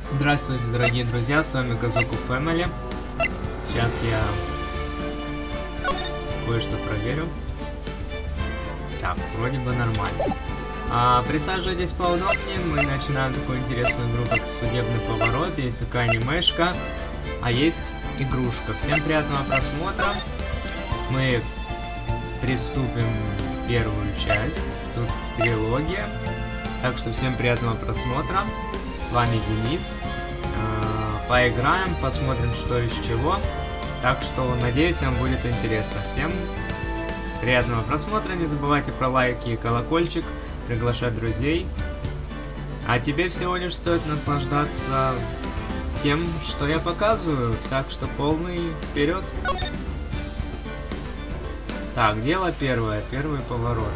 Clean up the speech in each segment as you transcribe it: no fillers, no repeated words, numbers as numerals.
Здравствуйте, дорогие друзья, с вами Казуку Family. Сейчас я кое-что проверю. Так, вроде бы нормально. Присаживайтесь поудобнее, мы начинаем такую интересную игру, как Судебный поворот. Есть такая анимешка, а есть игрушка. Всем приятного просмотра. Мы приступим первую часть, тут трилогия. Так что всем приятного просмотра. С вами Денис. Поиграем, посмотрим, что из чего. Так что, надеюсь, вам будет интересно. Всем приятного просмотра. Не забывайте про лайки и колокольчик. Приглашать друзей. А тебе всего лишь стоит наслаждаться тем, что я показываю. Так что полный вперед. Так, дело первое. Первый поворот.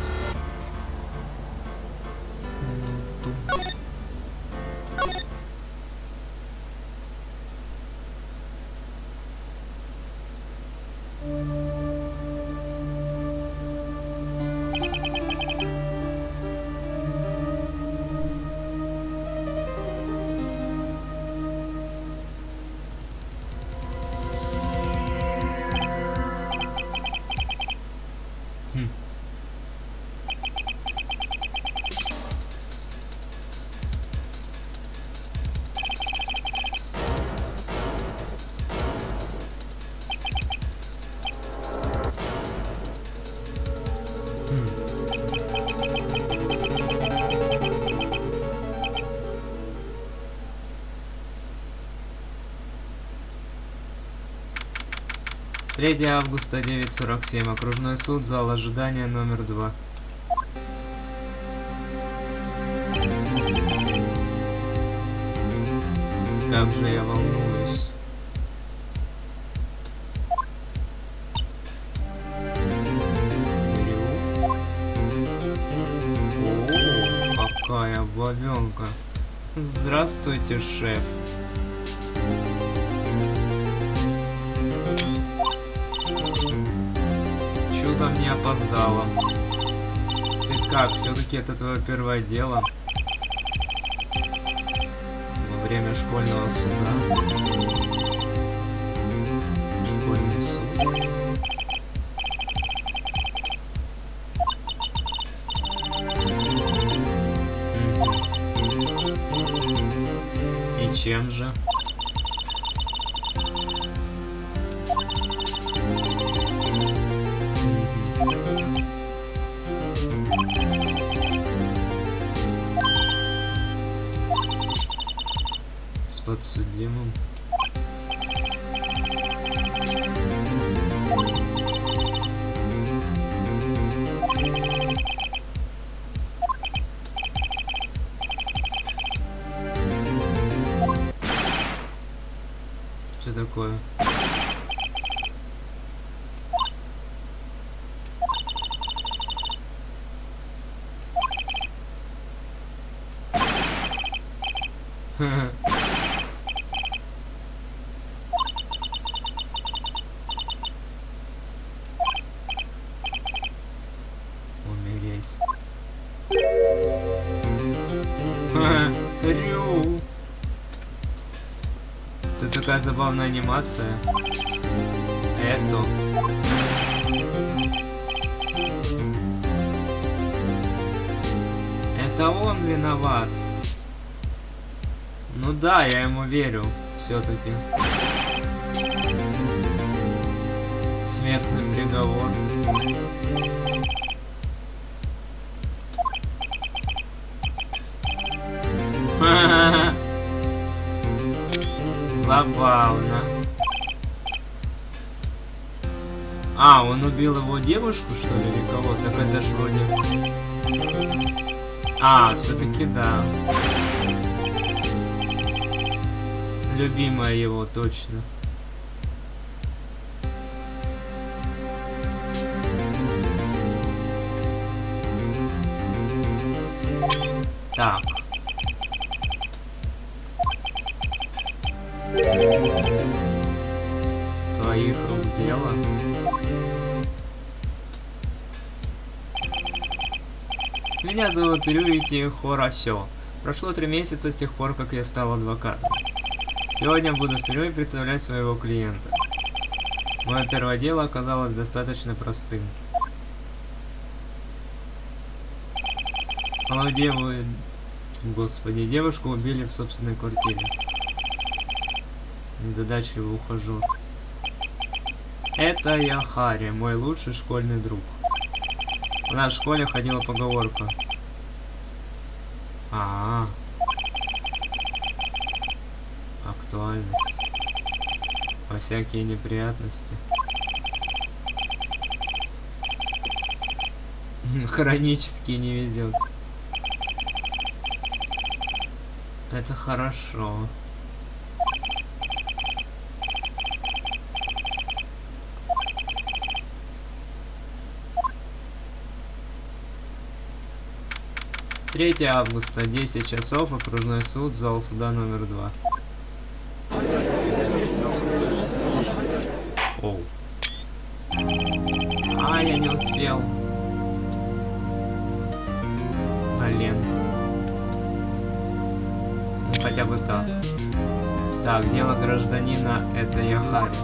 Третье августа 9:47. Окружной суд, зал ожидания номер 2. Как же я волнуюсь. О, какая бабенка. Здравствуйте, шеф. Чудо не опоздала. Ты как, все-таки это твое первое дело? Во время школьного суда. Школьный суд. И чем же? С подсудимым. Что такое? Умереть. Рю. Тут такая забавная анимация. Это. Это он виноват. Ну да, я ему верю, все-таки. Смертный приговор. Забавно. А, он убил его девушку, что ли, или кого? Так это ж вроде... А, все-таки да. Любимая его, точно. Так. Твоих рук дело. Меня зовут Рюити Хорасё. Прошло 3 месяца с тех пор, как я стал адвокатом. Сегодня буду впервые представлять своего клиента. Мое первое дело оказалось достаточно простым. Девушку убили в собственной квартире. Незадачливый ухажер. Это я Харри, мой лучший школьный друг. В нашей школе ходила поговорка. Актуальность. Во всякие неприятности. Хронически не везет. Это хорошо. Третье августа, 10 часов, окружной суд, зал суда номер 2. Оу. Я не успел. Блин. Ну, хотя бы так. Так, дело гражданина, это я Харри.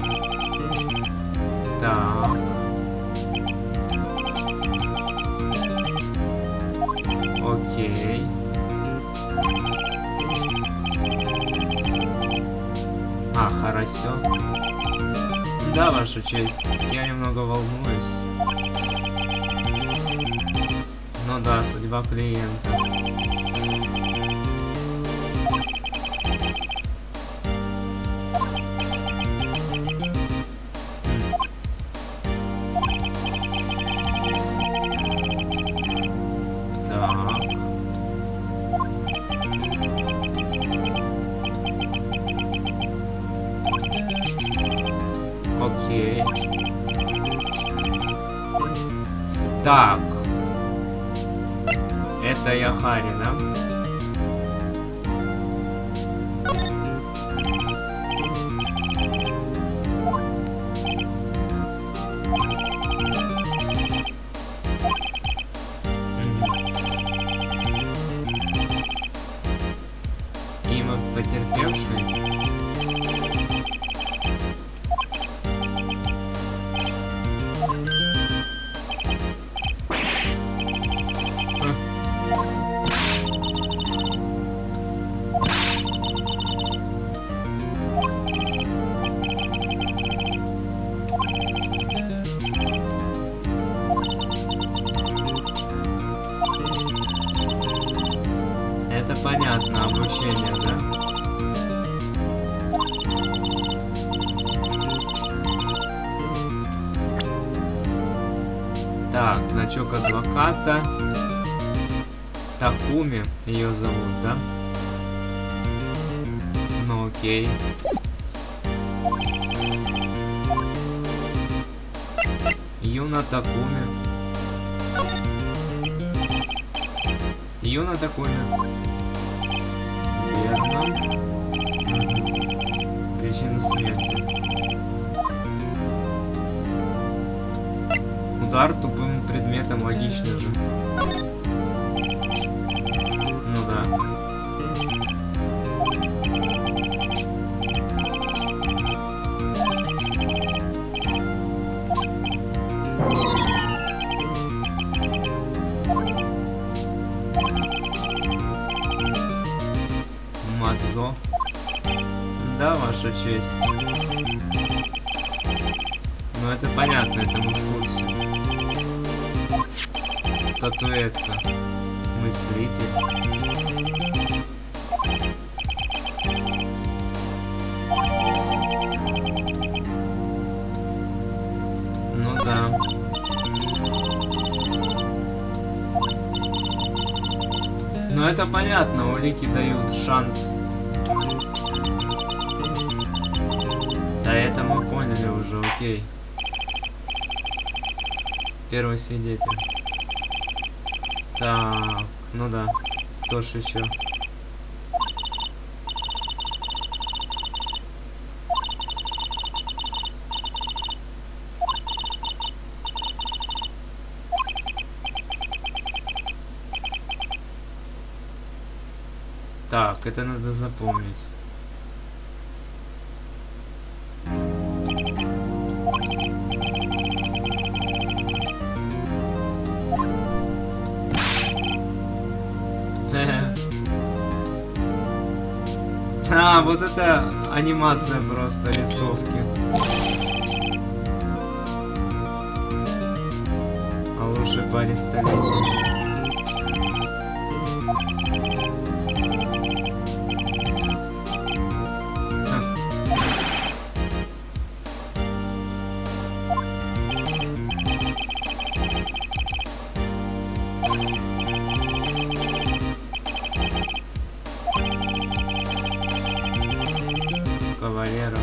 Так. Окей. Хорошо. Да, Ваша честь, я немного волнуюсь. Ну да, судьба клиента. Окей. Так. Это я Харри, да? Имя потерпевший. Это понятно, обручение, да? Так, значок адвоката. Такуми ее зовут, да? Ну окей. Юна Такуми. Юна Такуми. Верно. Причина смерти. Удар тупым предметом, логично же. Ну да. Мадзо. Да, Ваша честь. Ну это понятно, это мы в курсе. Статуэтка. Мыслитель. Ну да. Ну это понятно, улики дают шанс. Да это мы поняли уже, окей. Первый свидетель. Так, ну да. Кто ж еще? Так, это надо запомнить. А, вот это анимация просто, рисовки. А лучший парень столетия. Кавалера.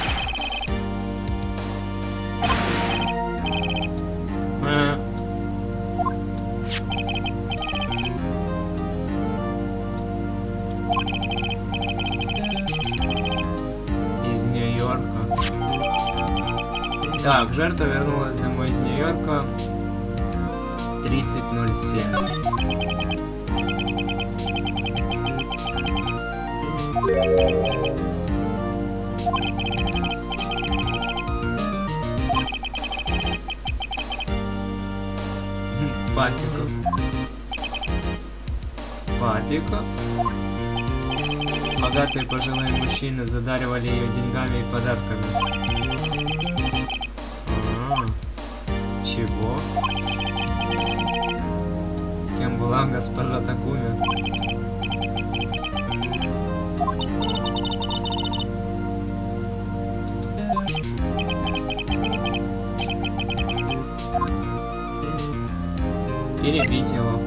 Из Нью-Йорка. Так, жертва вернулась домой из Нью-Йорка. 30:07. Папиков. Папика. Богатые пожилые мужчины задаривали ее деньгами и подарками. Чего? Кем была госпожа Такуми? Перебить его.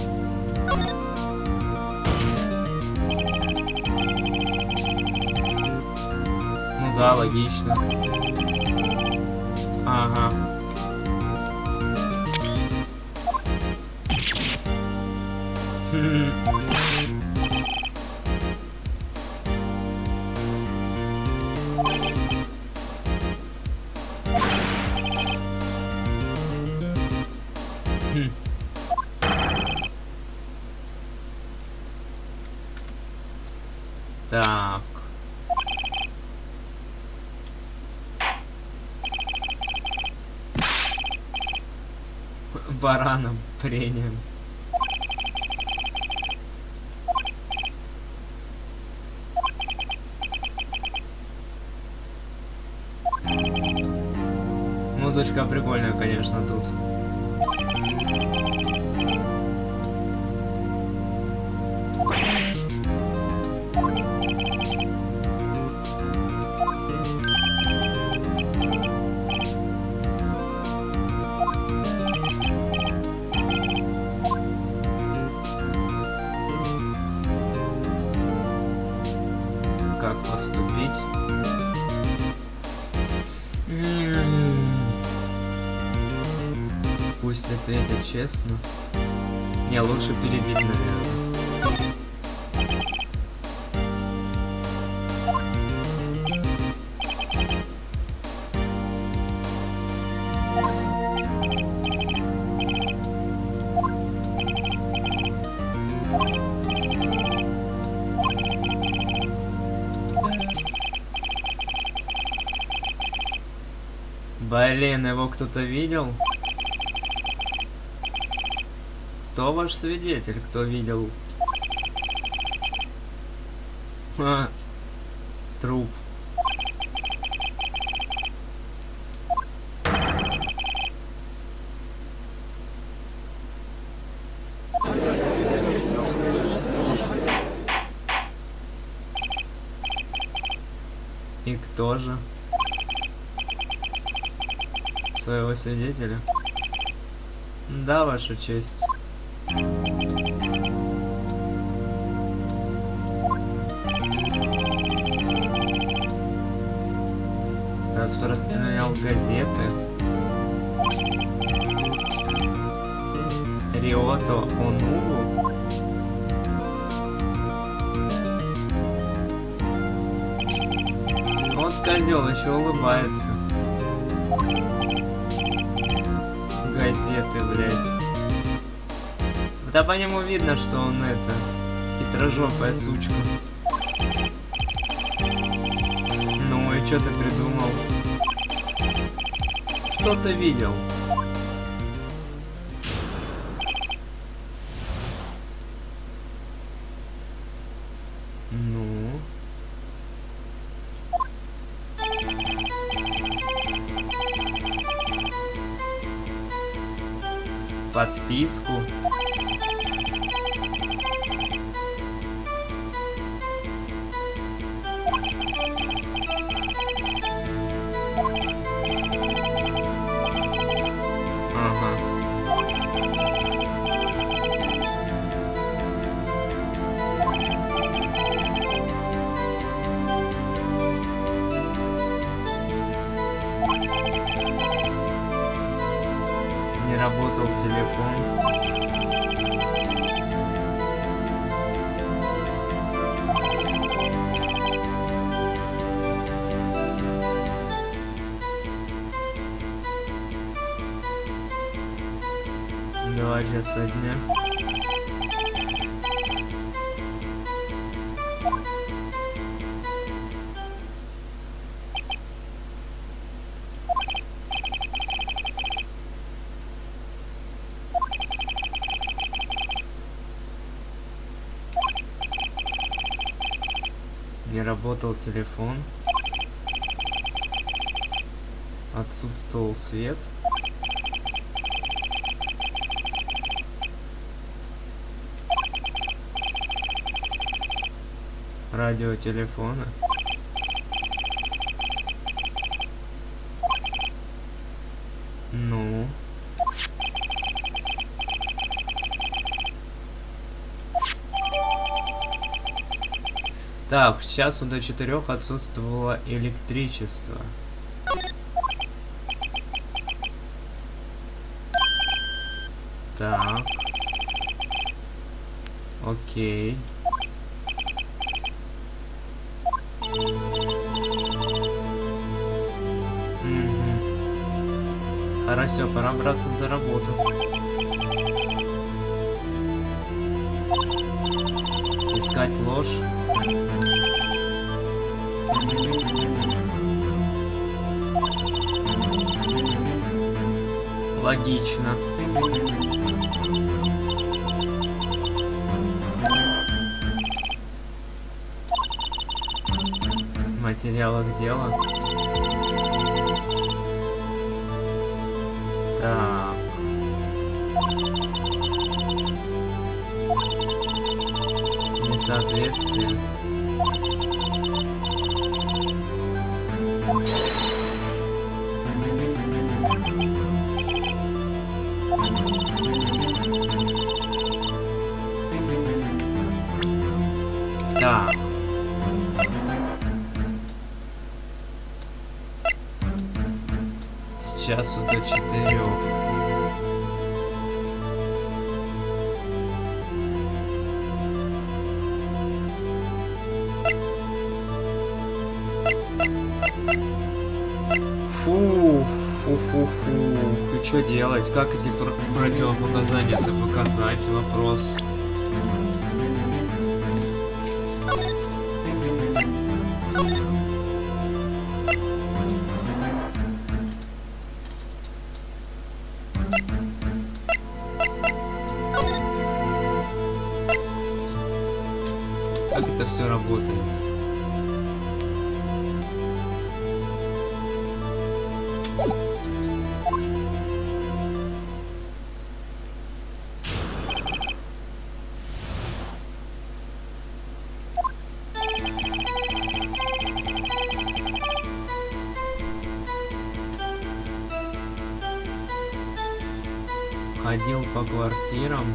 Ну да, логично. Ага. Так. Бараном прением. Музычка прикольная, конечно, тут. Как поступить? Пусть ответит честно. Не, лучше перебить, наверное. Блин, его кто-то видел? Кто ваш свидетель? Кто видел? Труп. И кто же? Своего свидетеля? Да, ваша честь. Распространял газеты. Риото Онугу. Вот козел еще улыбается. Газеты, блядь. Да по нему видно, что он это хитрожопая сучка. что ты придумал? Кто-то видел. Ну. Подписку. Не работал телефон. Два часа дня. Не работал телефон. Отсутствовал свет. Радио телефона. Ну. Так, с часу до 4 отсутствовало электричество. Так. Окей. Хорошо, пора браться за работу. Искать ложь. Логично. В материалах дела. Так. Несоответствие. Так. С часу до 4. Фу. И что делать? Как эти противопоказания-то показать? Вопрос. Как это все работает? Ходил по квартирам.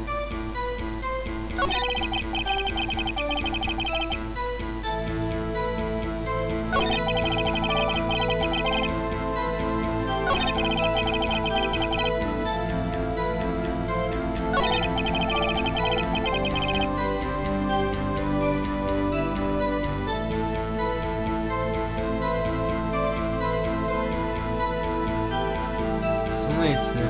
В смысле?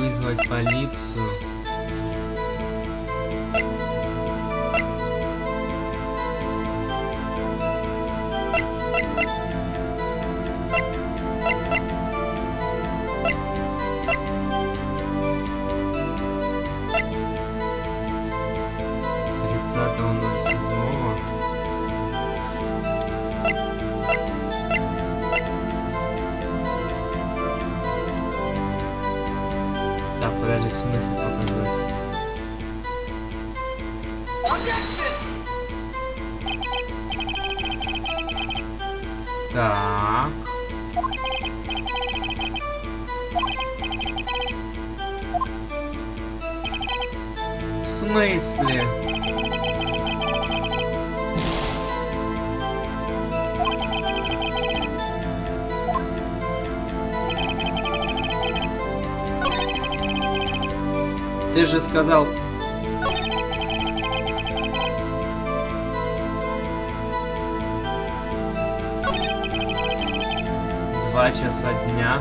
вызвать полицию. Так, подожди, в смысле показать? Так. В смысле? Ты же сказал... Два часа дня.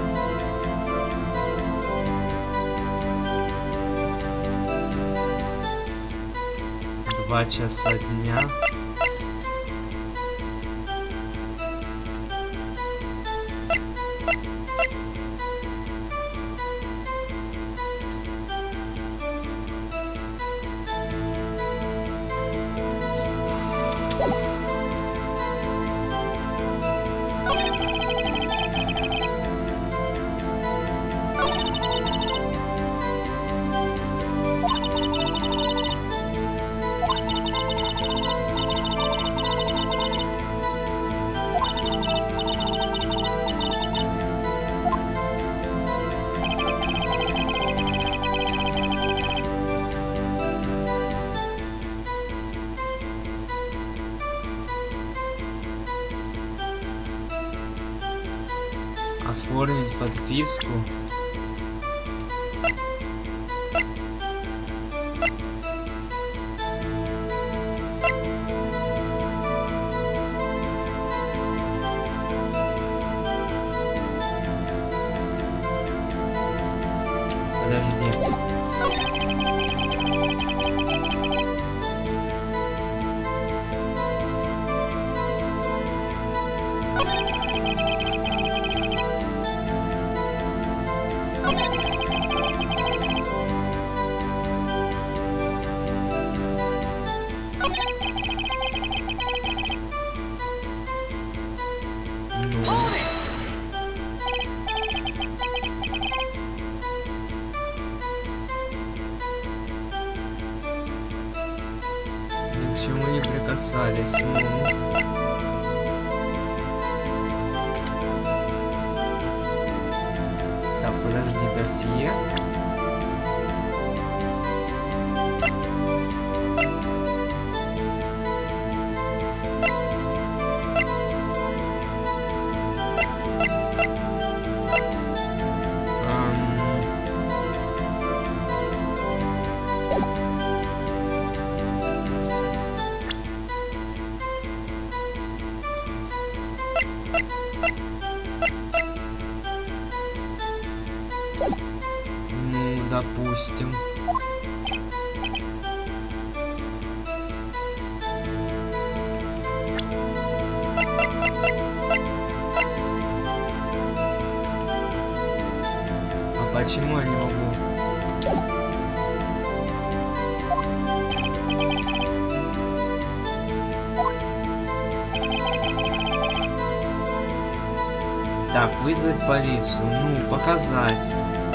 Два часа дня. Оформить подписку. Подожди. К чему не прикасались? Так, подожди, досье. Ну, допустим. А почему я не могу? Так, вызвать полицию. Ну, показать.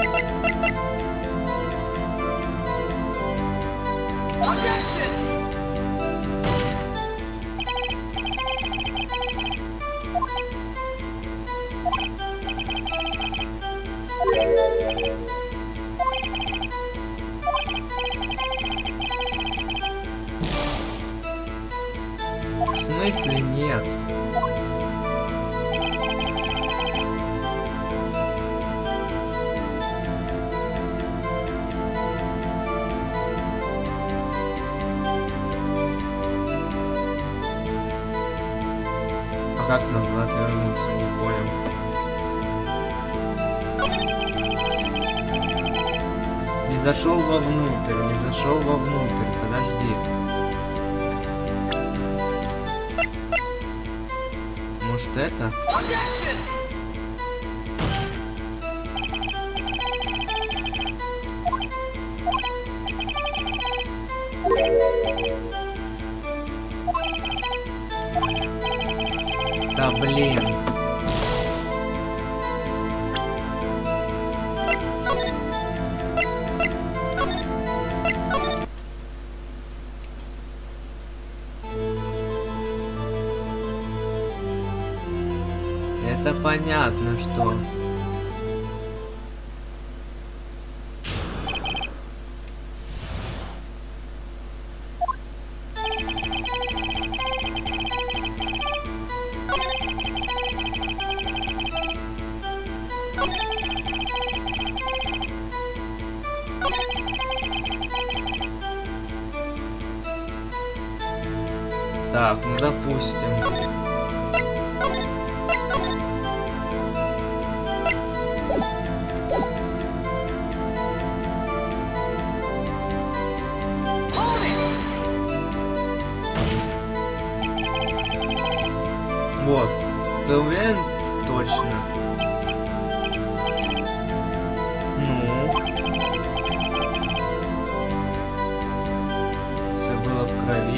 В смысле нет? А как назад вернуться, не понял. зашел вовнутрь, не зашел вовнутрь, подожди. Может это? Да блин. Это понятно, что... Так, ну допустим. Вот. Ты уверен? Точно. Ну. Все было в крови.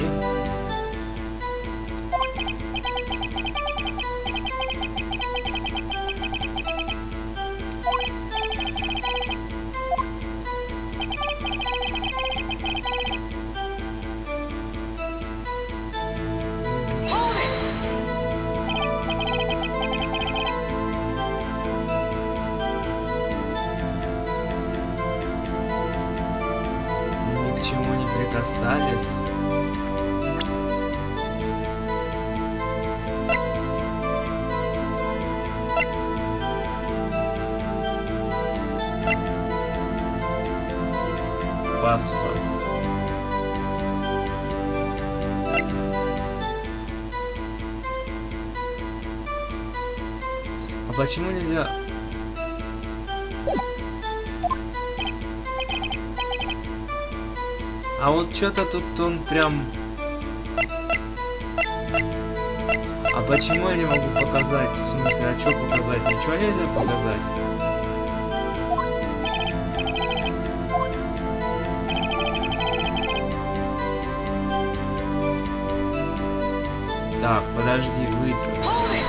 Ни к чему не прикасались. Паспорт. А почему нельзя? А вот что-то тут он прям... А почему я не могу показать? В смысле, а что показать? Ничего нельзя показать? Так, подожди, вызов.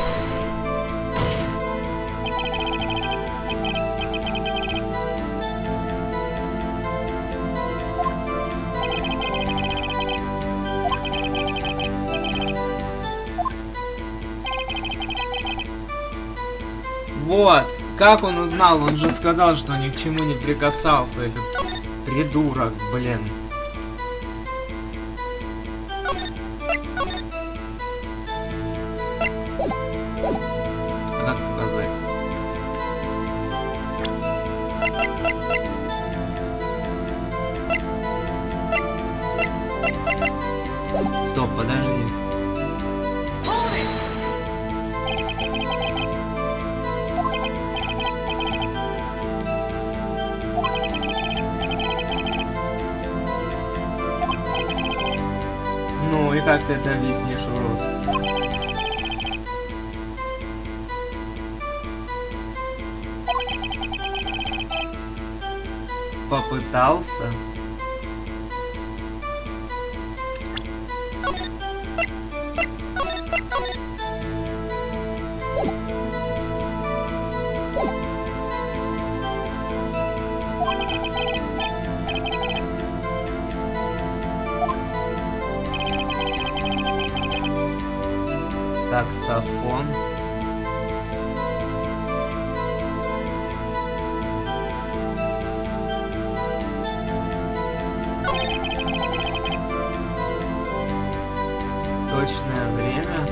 Вот, как он узнал? Он же сказал, что ни к чему не прикасался, этот придурок, блин. Как показать? Стоп, подожди. Ну и как ты это объяснишь, урод? Попытался? Таксофон. Точное время.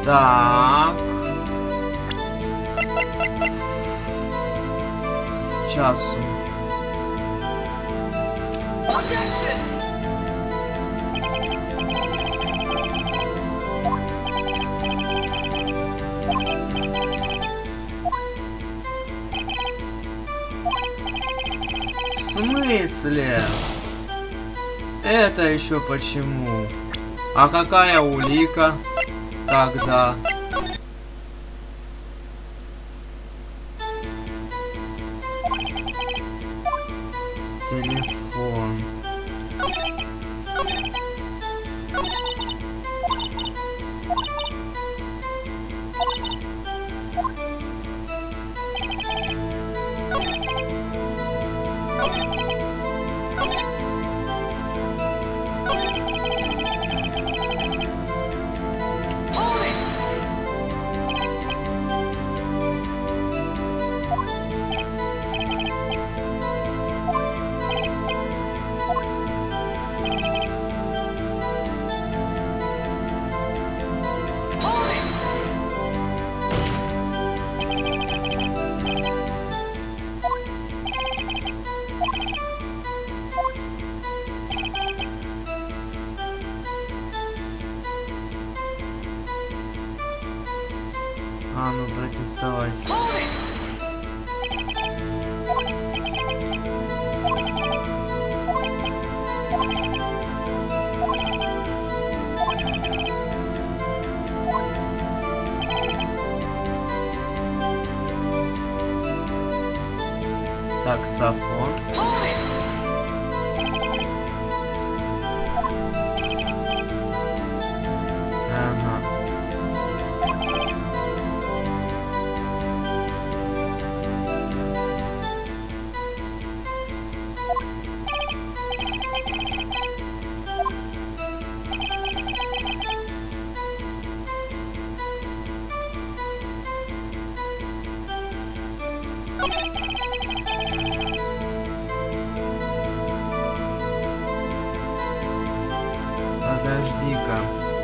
Так. С часу. В смысле? Это еще почему? А какая улика? Тогда. Телефон. А, ну протестовать. Таксофон. Ага. Подожди-ка.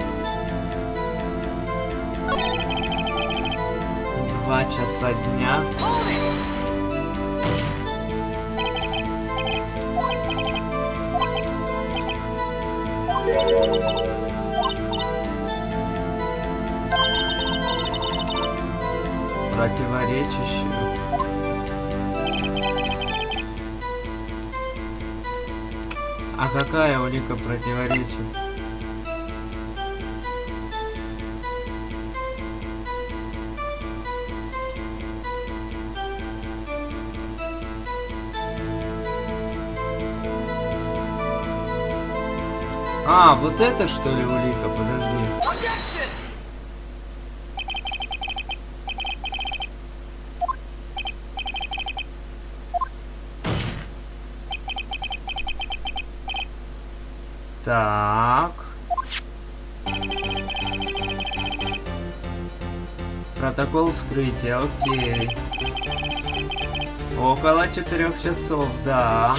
2 часа дня. Противоречащую. А какая улика противоречит? А, вот это что ли улика? Подожди. Так. Протокол вскрытия, окей. Около 4 часов, да.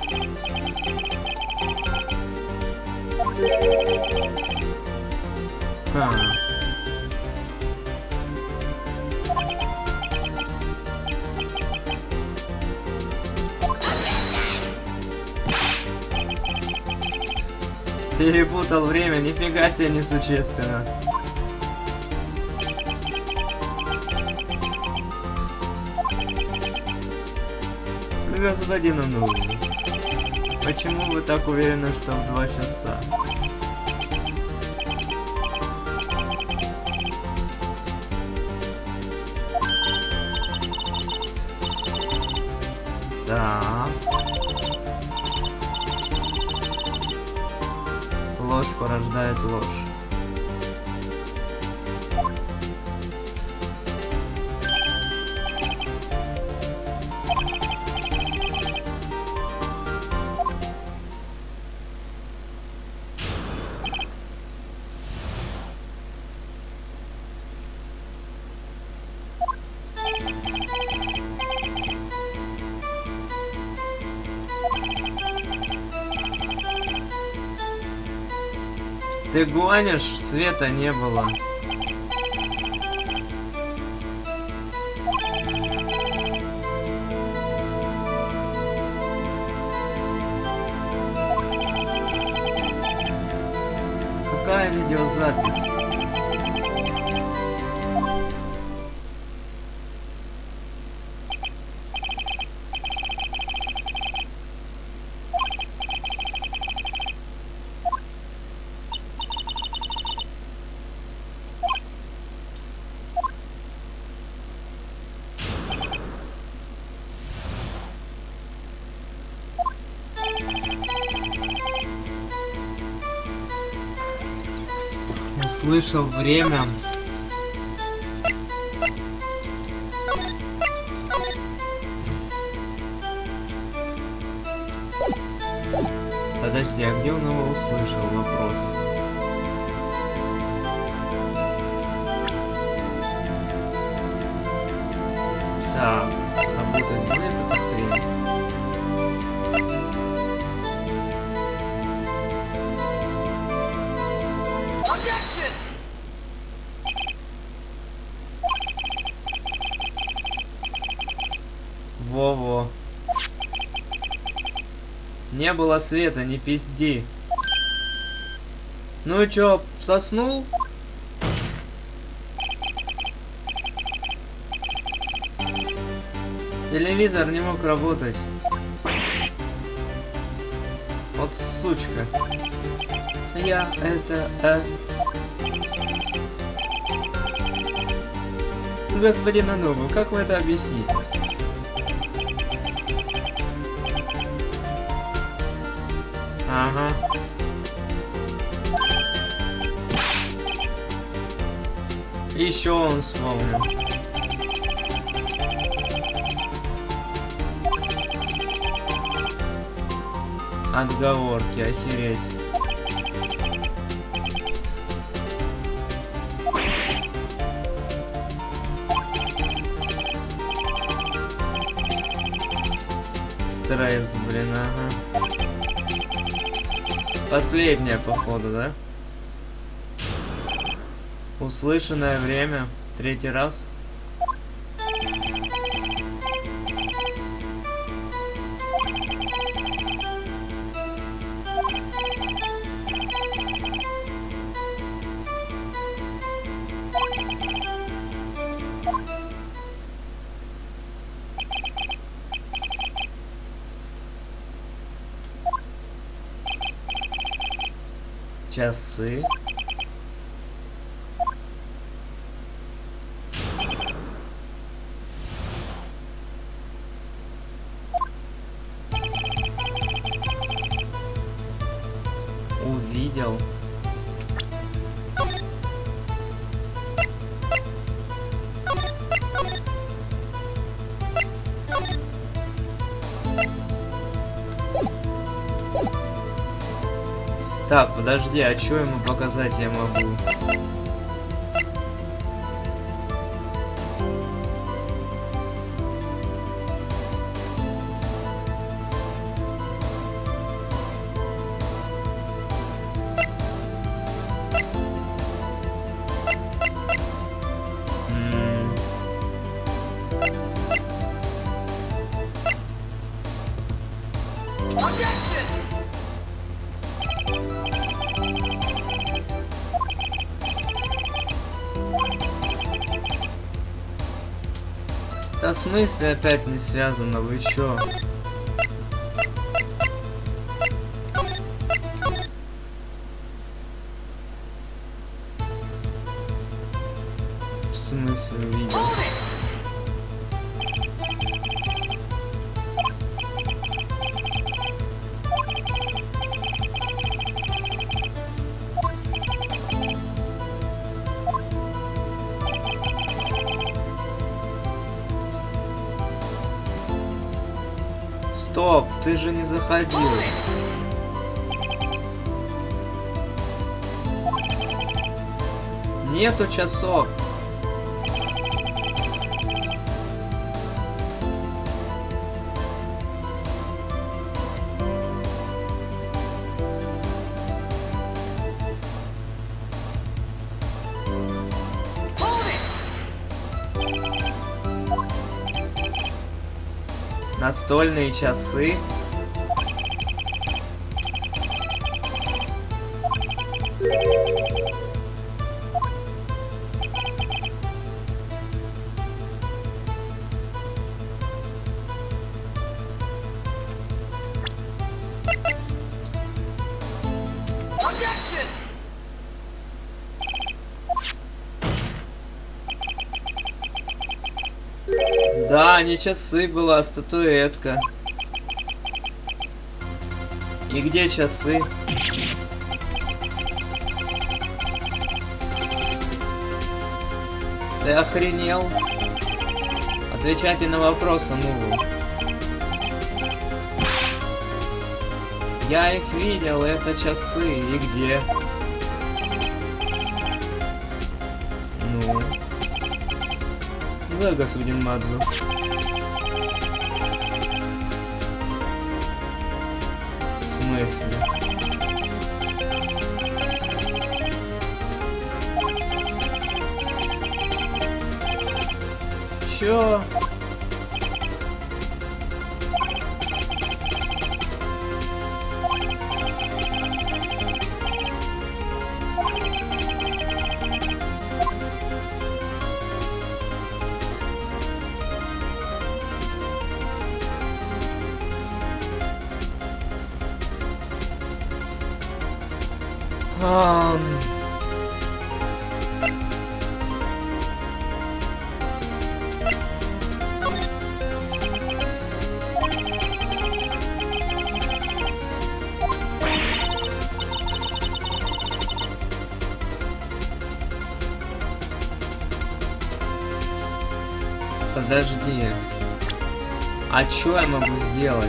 Перепутал время, нифига себе несущественно. Господин Уну, почему вы так уверены, что в 2 часа? Да. Ложь порождает ложь. Ты гонишь? Света не было. Плохая видеозапись. Услышал время. Подожди, а где он его услышал? Вопрос. Так, работать будет эта хрень? Во-во. Не было света, не пизди. Ну и чё, соснул? Телевизор не мог работать. Вот сучка. Я это... Господин Анубу, как вы это объясните? Ага. Еще он вспомнил. Отговорки, охереть. Стресс, блин, ага. Последняя, походу, да? Услышанное время. Третий раз. Часы. Увидел. Так, подожди, а что ему показать я могу? Да в смысле опять не связано, вы чё? В смысле увидел? Стоп, ты же не заходил. Нету часов. Настольные часы. Да, не часы была, а статуэтка. И где часы? Ты охренел? Отвечайте на вопросы, ну. Я их видел, это часы. И где? Ну. Да, господин Мадзу. В смысле? Чё? Подожди. А чё я могу сделать?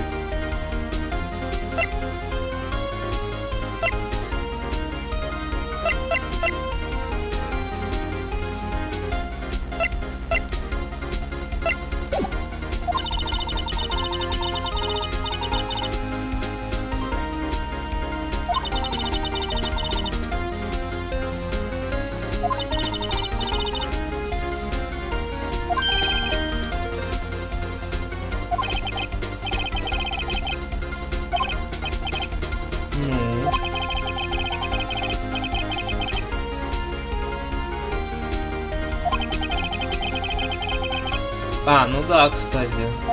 А, ну да, кстати.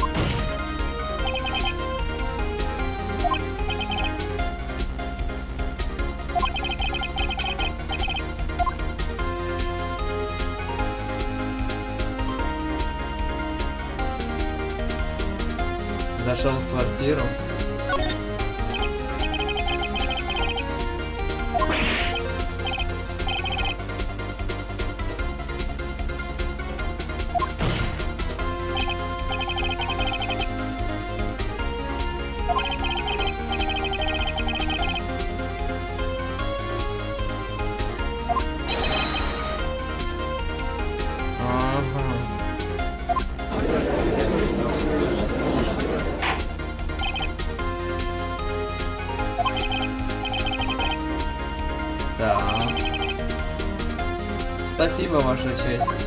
Зашел в квартиру. Так. Спасибо, Ваша честь.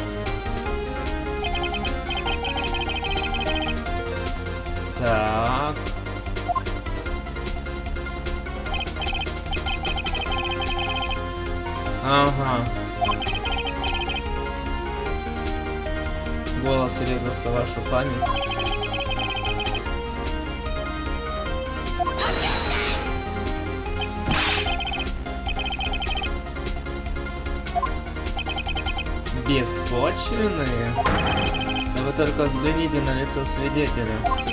Так. Ага. Голос врезался в вашу память. Беспочвенные? Но вы только взгляните на лицо свидетеля.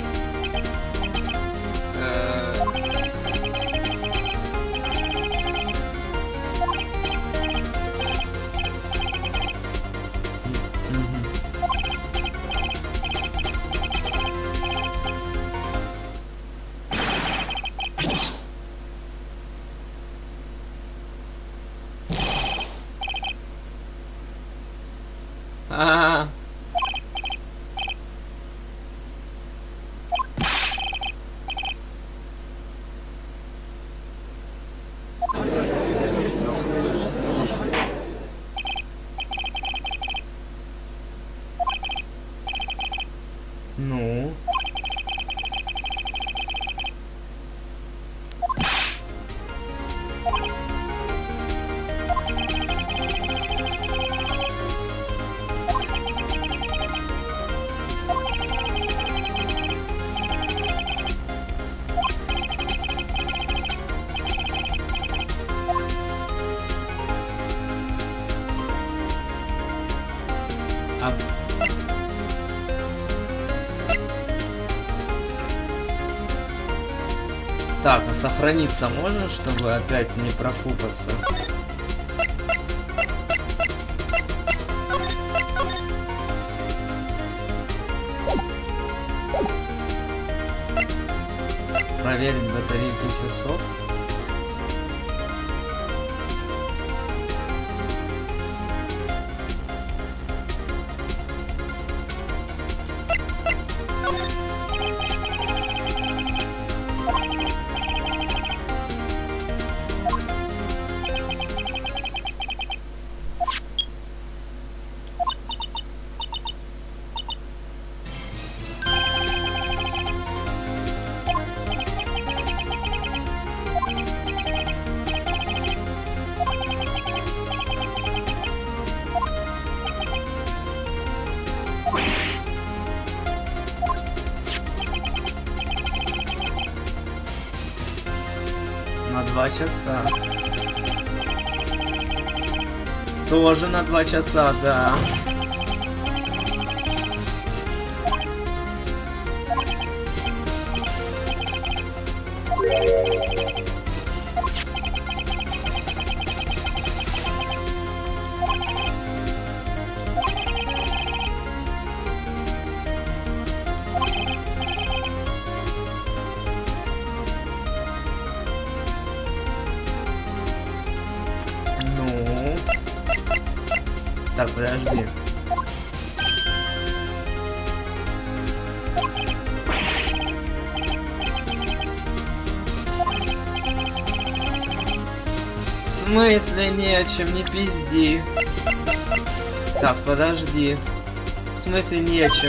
А-а-а. Ну. Так, а сохраниться можно, чтобы опять не прокупаться? Проверить батарейки часов. На 2 часа. Тоже на 2 часа, да. Так, подожди. В смысле нечем, не пизди. Так, подожди. В смысле нечем?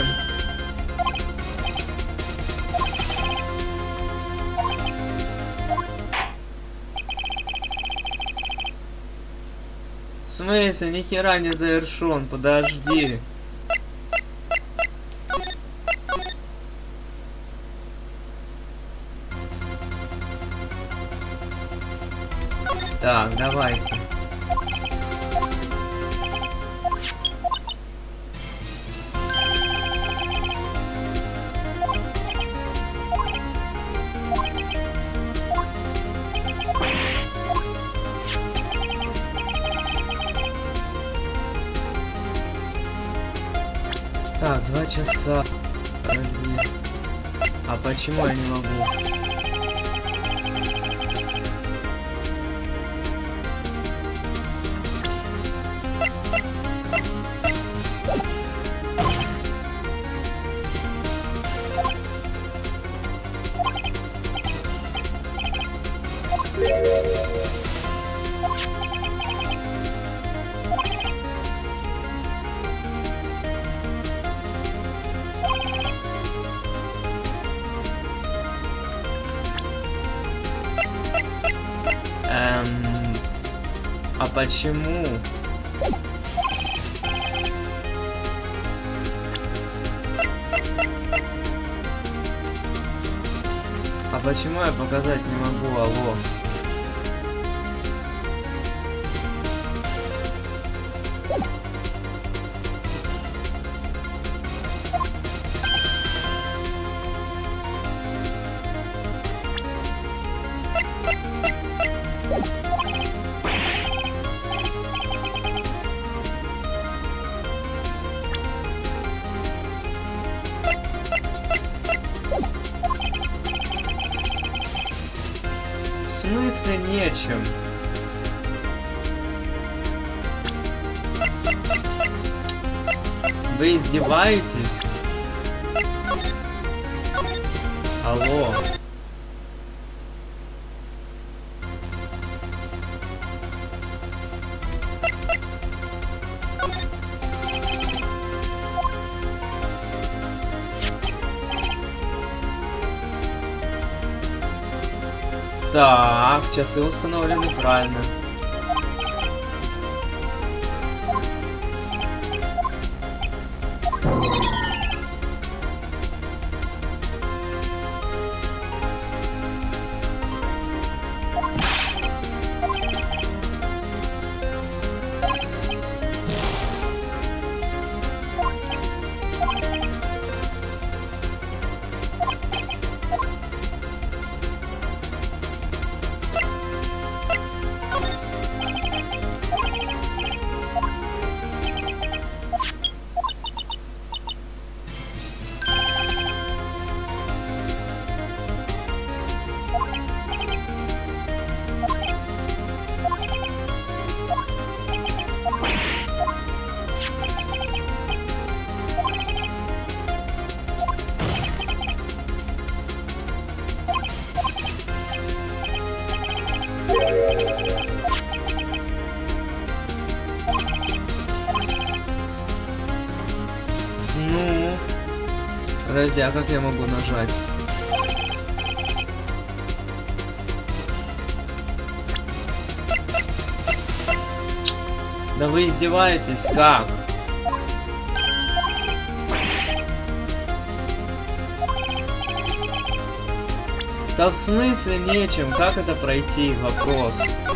В смысле, ни хера не завершен, подожди. Так, давайте. Так, 2 часа. Подожди. А почему я не могу? А почему? А почему я показать не могу, алло? В смысле нечем? Вы издеваетесь? Алло. Так, часы установлены правильно. Ну... Подожди, а как я могу нажать? Да вы издеваетесь, как? Да в смысле нечем? Как это пройти? Вопрос.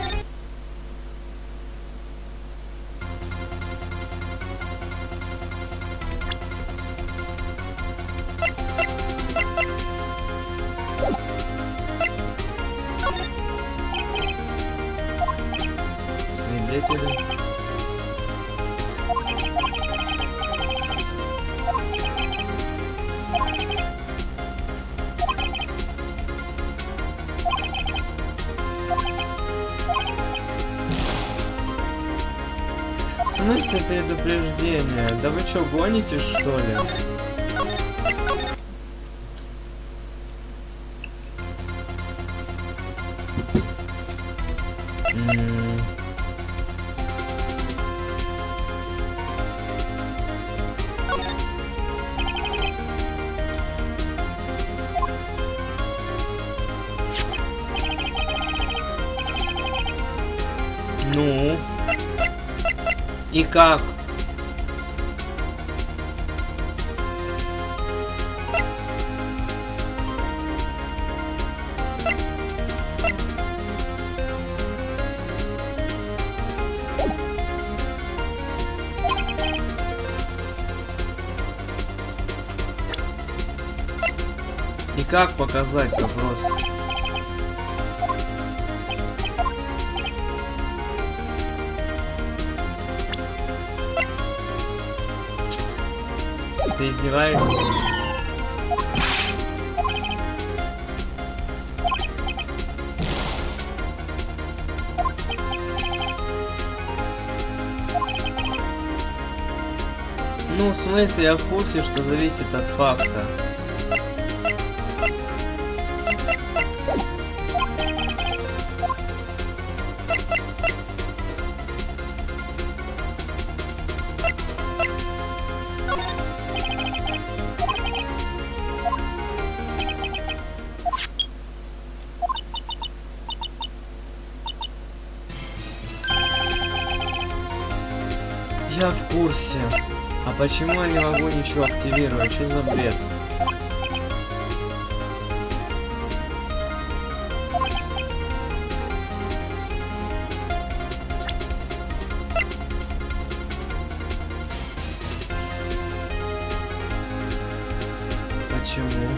Свидетели. Смысл предупреждения? Да вы что, гоните, что ли? Ну? И как? И как показать вопрос? Ты издеваешься? Ну, в смысле, я в курсе, что зависит от факта. Я в курсе. А почему я не могу ничего активировать? Что за бред? Почему?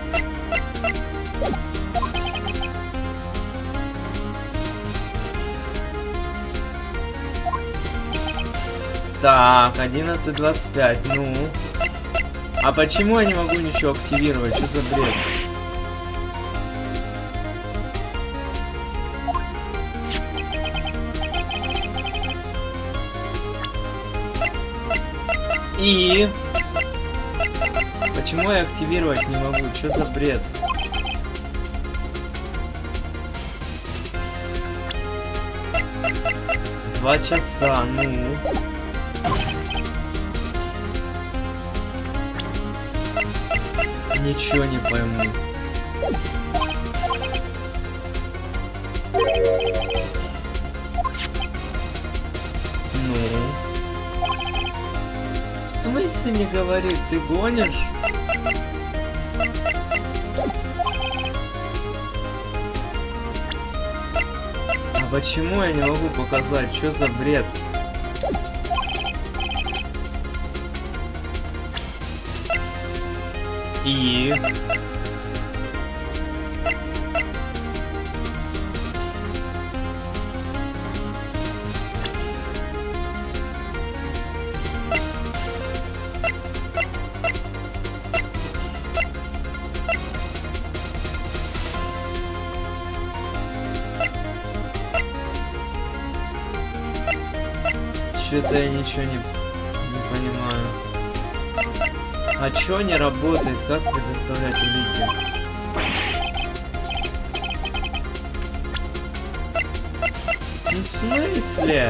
Так, 11:25, ну. А почему я не могу ничего активировать? Что за бред? И... Почему я активировать не могу? Что за бред? Два часа, ну... Ничего не пойму. Ну? В смысле не говорит? Ты гонишь? А почему я не могу показать? Что за бред? И... Что-то я ничего не понимаю. А чё не работает? Как предоставлять улики? В смысле?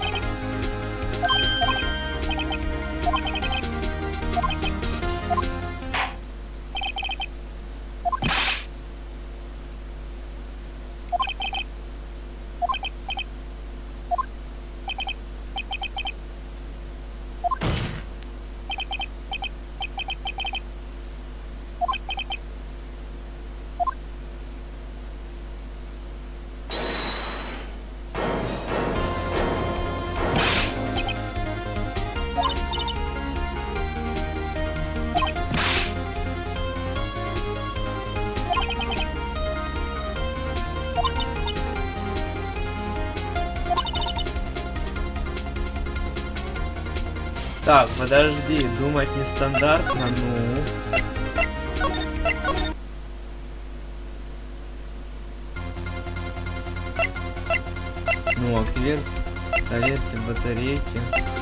Так, подожди, думать нестандартно, ну... Ну, проверьте батарейки.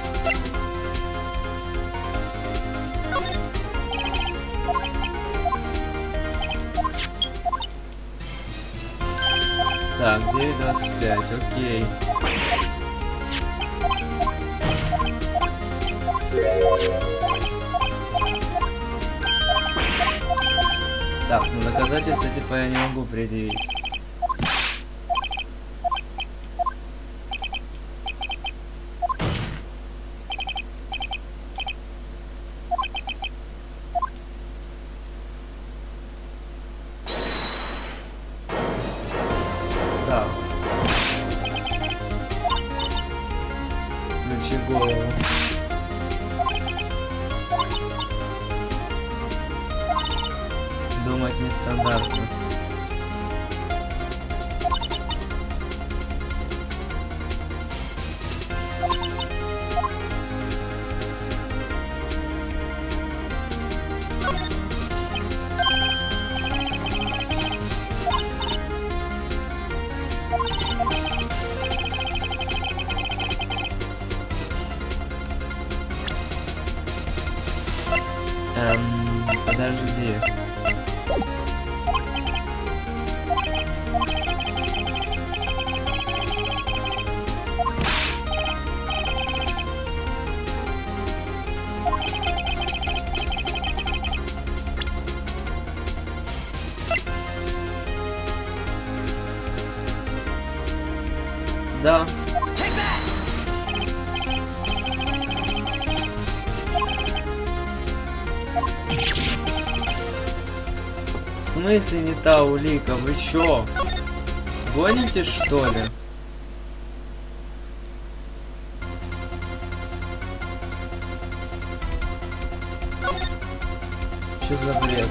Так, 9:25, окей. Так, ну доказательства типа я не могу предъявить. Так. Включи голову. Думать нестандартно. Подожди. Да. В смысле не та улика? Вы чё? Гонитесь, что ли? Чё за бред?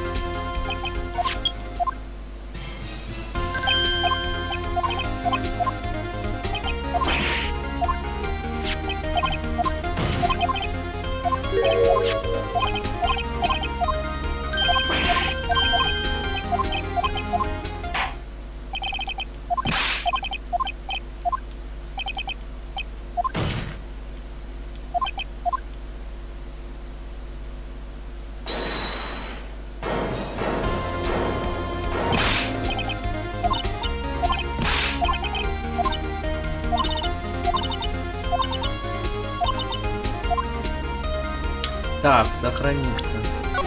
Так, сохраниться.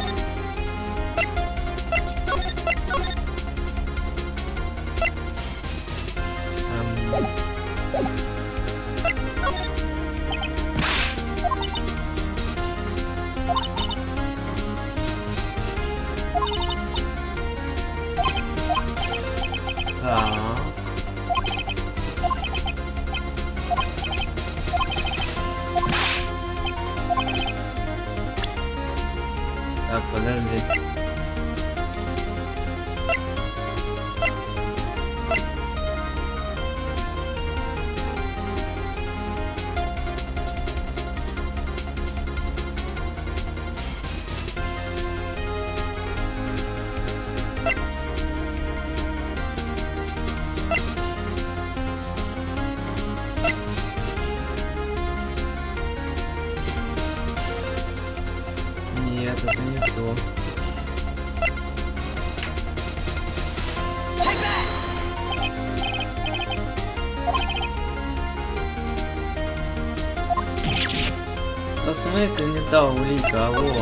Так. Так, подожди. В смысле не та улика, алло?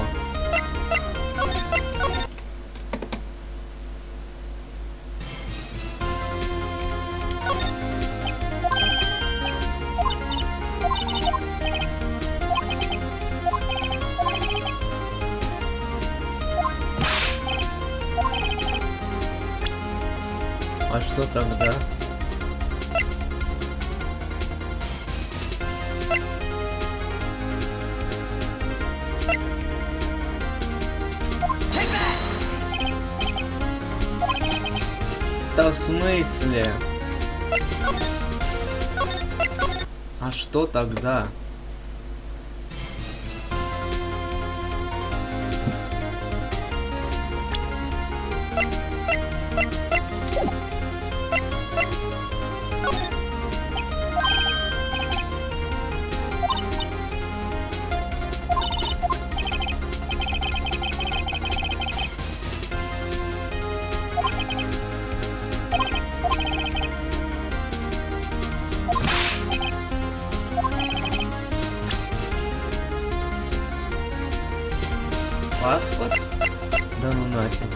А что тогда? Да в смысле? А что тогда? Паспорт? Да ну нафиг.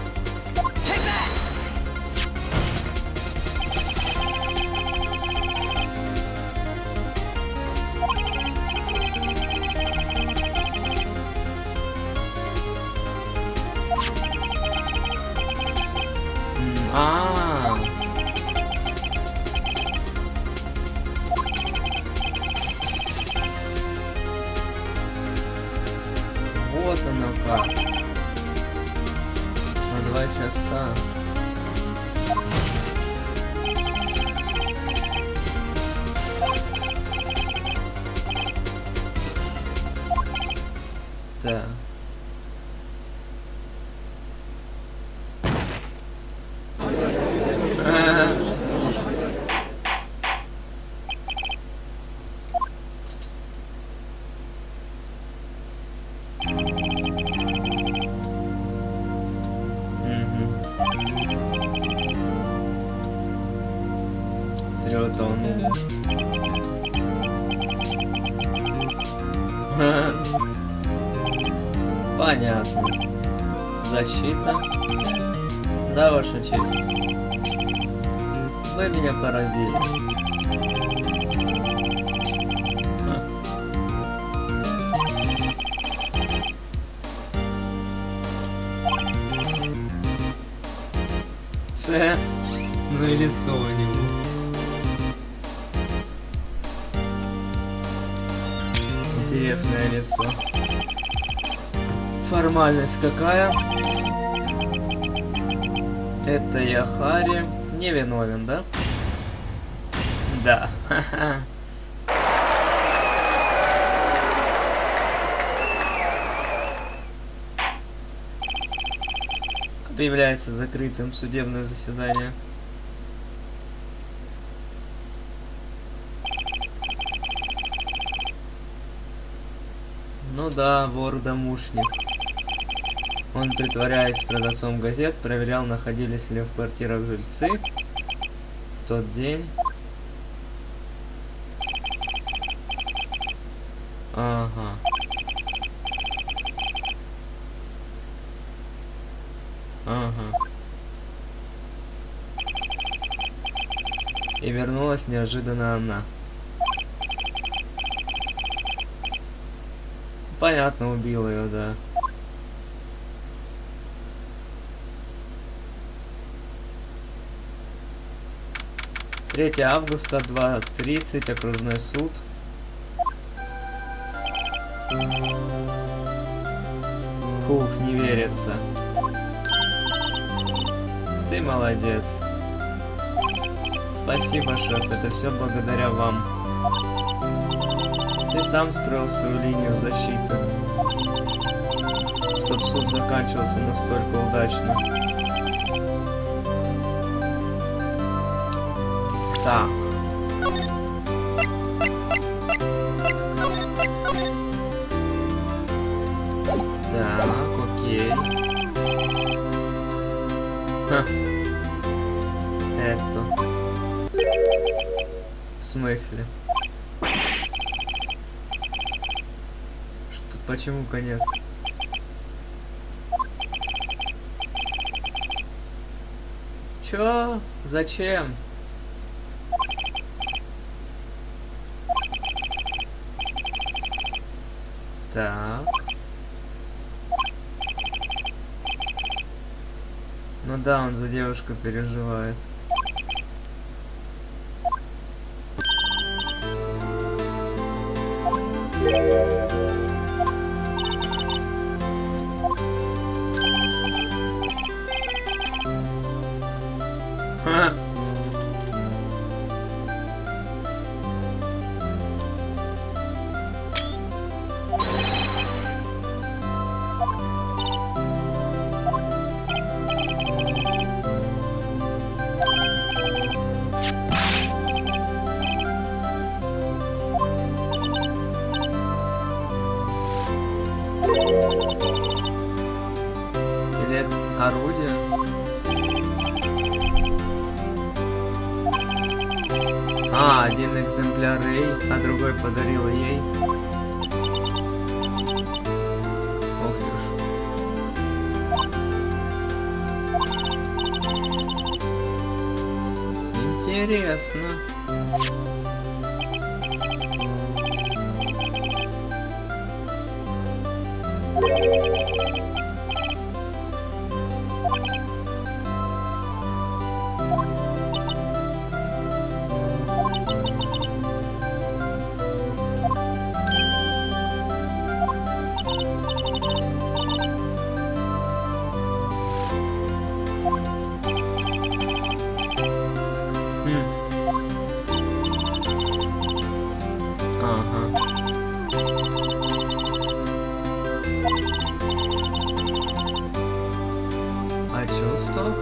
Вот оно как. На 2 часа. Да. Серотонин. Понятно. Защита. Да, ваша честь. Вы меня поразили. Ну и лицо у него. Интересное лицо. Формальность какая? Это я Хари. Невиновен, да? Да. Объявляется закрытым судебное заседание. Ну да, вор-домушник. Он, притворяясь продавцом газет, проверял, находились ли в квартирах жильцы в тот день. Ага. Ага. И вернулась неожиданно она. Понятно, убил ее, да. Третье августа, 2:30, окружной суд. Фух, не верится. Ты молодец. Спасибо, шеф, это все благодаря вам. Ты сам строил свою линию защиты, чтобы суд заканчивался настолько удачно. Так. Так, окей. Ха. Это. В смысле? Почему конец? Чё? Зачем? Так. Ну да, он за девушку переживает. Ха. Или орудие? А, один экземпляр ей, а другой подарил ей. Ух ты ж. Интересно. Ага. А чувство?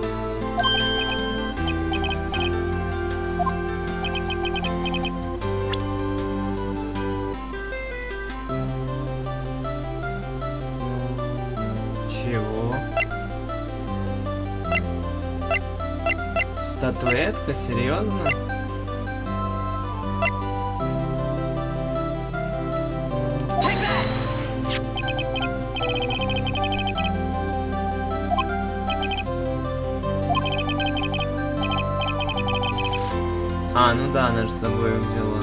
Чего? Статуэтка? Серьезно? А, ну да, она же с собой взяла.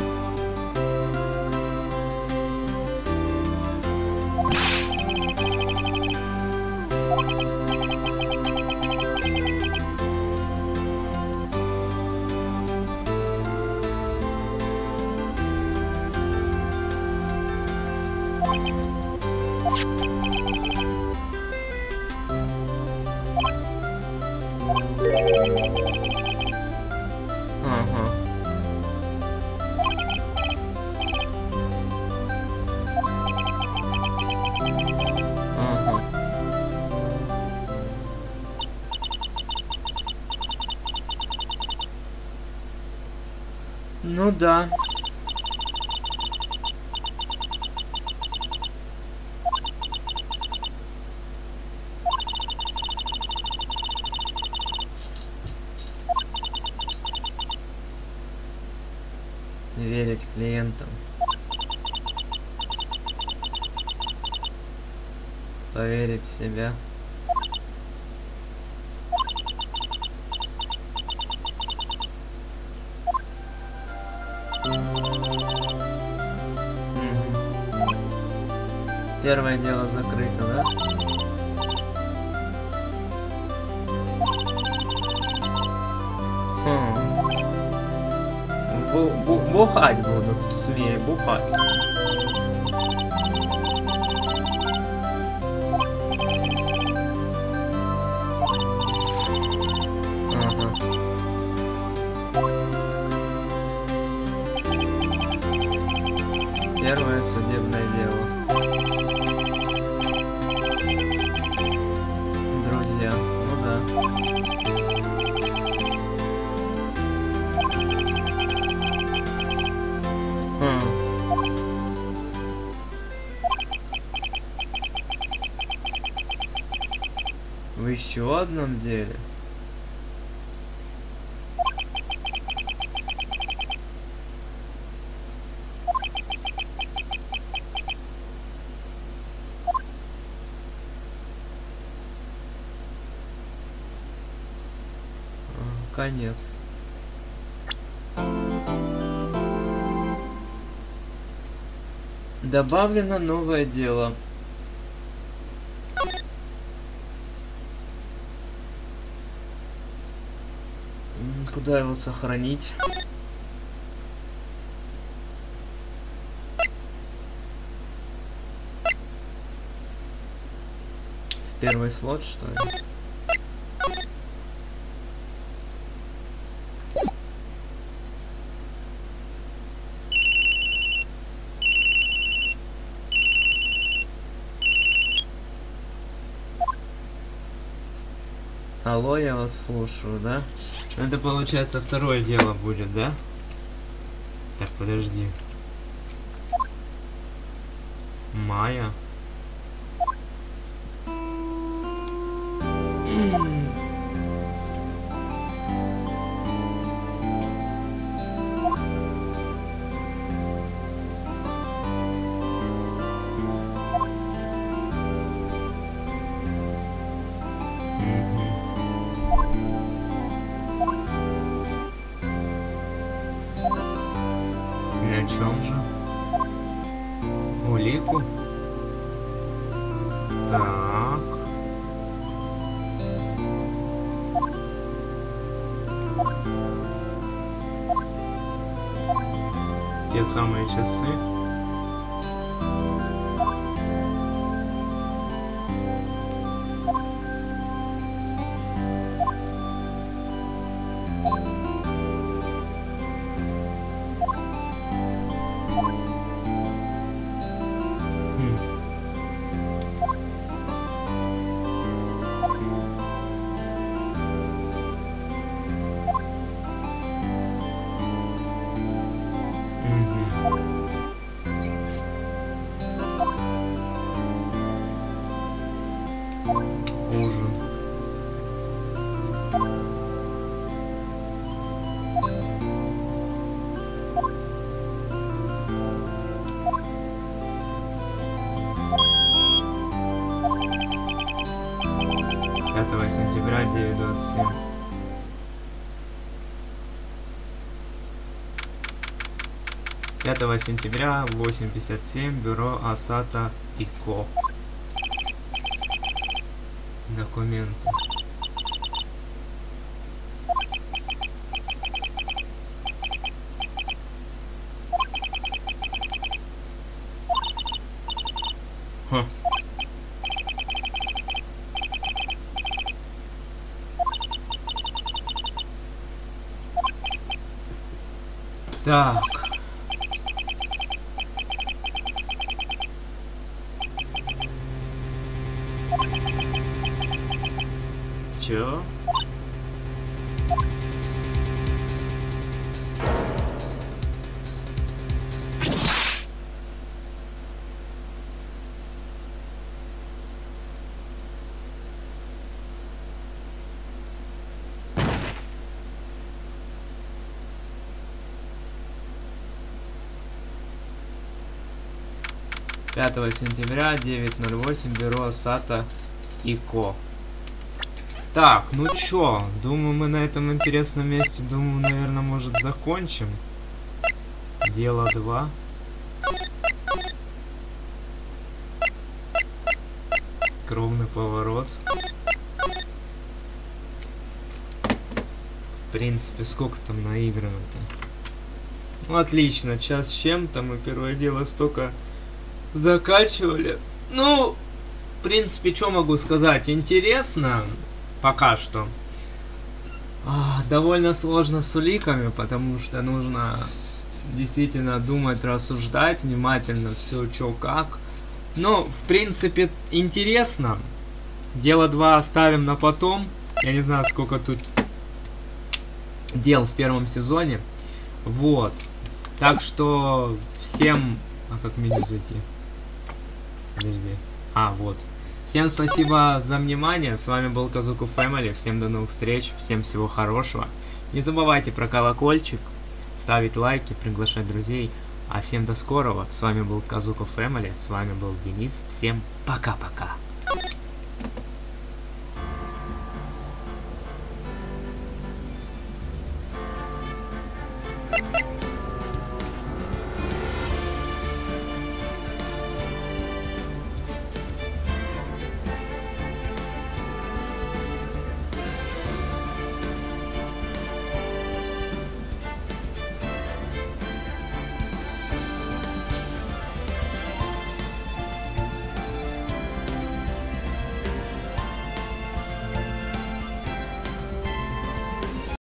Ага. Ага. Ну да. Верить клиентам. Поверить в себя. Первое дело закрыто, да? Бухать будут, свеи, бухать. Ага. Первое судебное дело. Друзья, ну да. В еще одном деле. конец. Добавлено новое дело. Куда его сохранить? В первый слот, что ли? Алло, я вас слушаю, да? Это получается второе дело будет, да? Так, подожди. Майя. На чем же? Улику? Так. Те самые часы. Ужин. Сентября 9:27. Пятого сентября 8:57 бюро Асата и Ко. Документы. Хм. Так. Чё? Пятого сентября 9:08 бюро Асата и Ко. Так, ну чё, думаю, мы на этом интересном месте, думаю, наверное, может, закончим. Дело 2. Кровный поворот. В принципе, сколько там наиграно-то? Ну, отлично, час с чем-то, мы первое дело столько закачивали. Ну, в принципе, что могу сказать? Интересно. Пока что. Довольно сложно с уликами, потому что нужно действительно думать, рассуждать внимательно все, что как. Но, в принципе, интересно. Дело 2 оставим на потом. Я не знаю, сколько тут дел в первом сезоне. Вот. Так что всем... А как в меню зайти? Подожди. Вот. Всем спасибо за внимание. С вами был Казуку Family. Всем до новых встреч. Всем всего хорошего. Не забывайте про колокольчик, ставить лайки, приглашать друзей. А всем до скорого. С вами был Казуку Family. С вами был Денис. Всем пока-пока.